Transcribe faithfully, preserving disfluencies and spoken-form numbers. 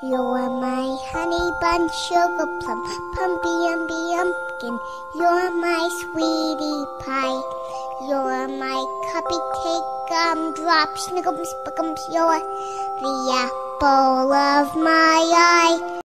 You're my honey bun, sugar plum, pumpy umby umpkin. You're my sweetie pie. You're my cupcake, gumdrop, snickums, spickums. You're the apple of my eye.